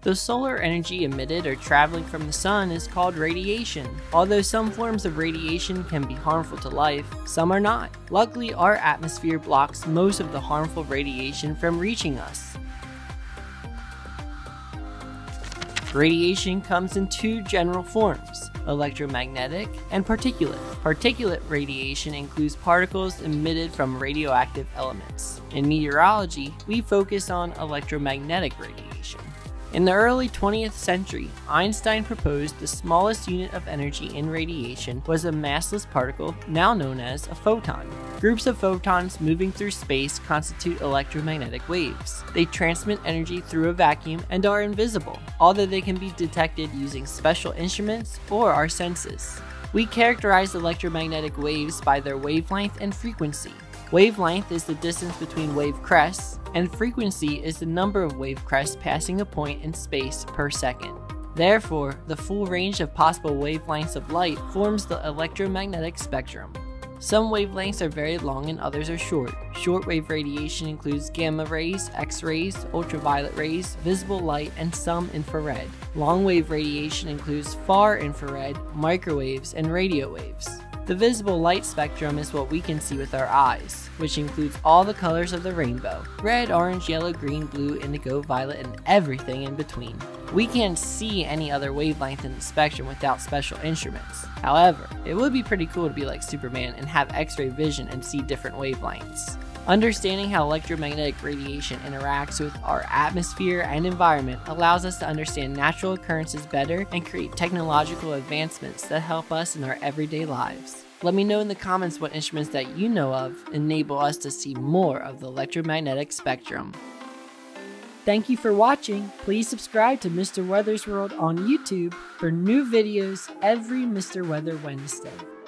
The solar energy emitted or traveling from the sun is called radiation. Although some forms of radiation can be harmful to life, some are not. Luckily, our atmosphere blocks most of the harmful radiation from reaching us. Radiation comes in two general forms: electromagnetic and particulate. Particulate radiation includes particles emitted from radioactive elements. In meteorology, we focus on electromagnetic radiation. In the early 20th century, Einstein proposed the smallest unit of energy in radiation was a massless particle now known as a photon. Groups of photons moving through space constitute electromagnetic waves. They transmit energy through a vacuum and are invisible, although they can be detected using special instruments or our senses. We characterize electromagnetic waves by their wavelength and frequency. Wavelength is the distance between wave crests, and frequency is the number of wave crests passing a point in space per second. Therefore, the full range of possible wavelengths of light forms the electromagnetic spectrum. Some wavelengths are very long and others are short. Shortwave radiation includes gamma rays, X-rays, ultraviolet rays, visible light, and some infrared. Long-wave radiation includes far infrared, microwaves, and radio waves. The visible light spectrum is what we can see with our eyes, which includes all the colors of the rainbow: red, orange, yellow, green, blue, indigo, violet, and everything in between. We can't see any other wavelength in the spectrum without special instruments. However, it would be pretty cool to be like Superman and have X-ray vision and see different wavelengths. Understanding how electromagnetic radiation interacts with our atmosphere and environment allows us to understand natural occurrences better and create technological advancements that help us in our everyday lives. Let me know in the comments what instruments that you know of enable us to see more of the electromagnetic spectrum. Thank you for watching. Please subscribe to Mr. Weather's World on YouTube for new videos every Mr. Weather Wednesday.